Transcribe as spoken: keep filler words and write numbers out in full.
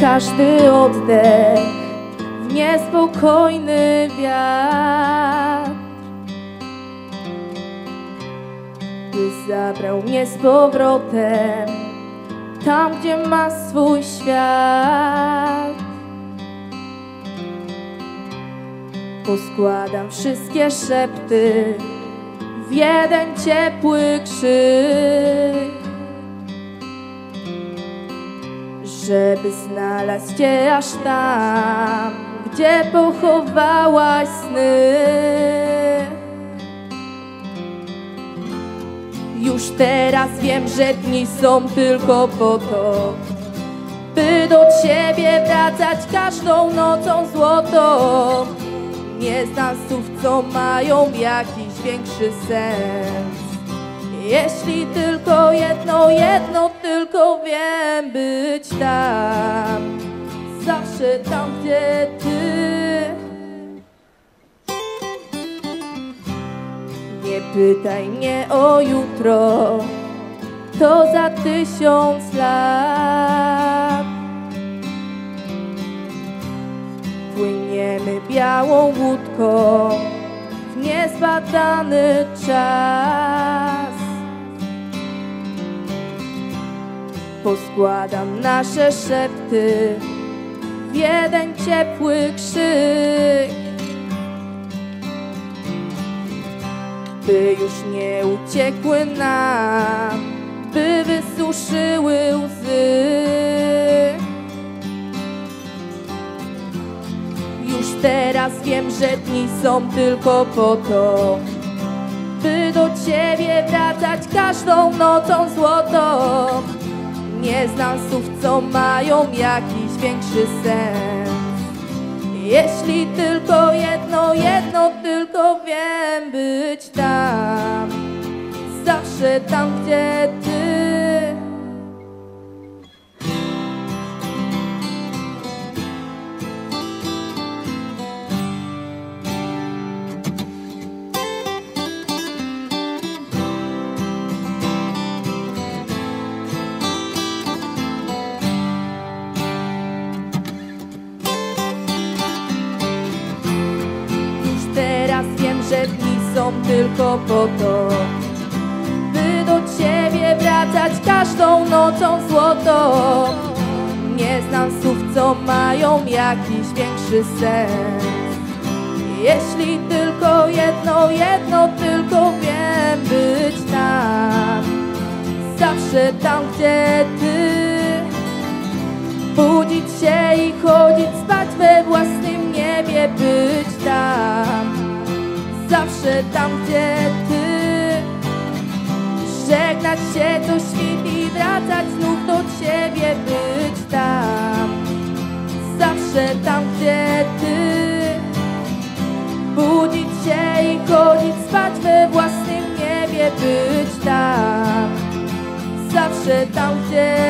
każdy oddech w niespokojny wiatr, by zabrał mnie z powrotem tam, gdzie ma swój świat. Poskładam wszystkie szepty w jeden ciepły krzyk, żeby znalazł Cię aż tam, gdzie pochowałaś sny. Już teraz wiem, że dni są tylko po to, by do Ciebie wracać każdą nocą złotą. Nie znam słów, co mają jakiś większy sens. Jeśli tylko jedno, jedno tylko wiem, być tam, zawsze tam, gdzie Ty. Nie pytaj mnie o jutro, to za tysiąc lat. Płyniemy białą łódką w niezbadany czas. Poskładam nasze szepty w jeden ciepły krzyk, by już nie uciekły nam, by wysuszyły łzy. Już teraz wiem, że dni są tylko po to, by do Ciebie wracać każdą nocą złotą. Nie znam słów, co mają jakiś większy sens. Jeśli tylko jedno, jedno tylko wiem, być tam, zawsze tam, gdzie Ty. Teraz wiem, że dni są tylko po to, by do Ciebie wracać każdą nocą złotą. Nie znam słów, co mają jakiś większy sens. Jeśli tylko jedno, jedno tylko wiem, być tam, zawsze tam, gdzie Ty. Budzić się i chodzić spać we własnym niebie, być tam, zawsze tam, gdzie Ty. Żegnać się co świt i wracać znów do Ciebie, być tam, zawsze tam, gdzie Ty. Budzić się i chodzić spać we własnym niebie, być tam, zawsze tam, gdzie